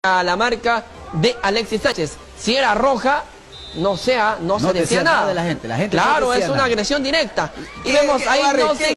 a la marca de Alexis Sánchez. Si era roja, no se decía nada de la gente. Claro, es una agresión directa. Y vemos ahí no se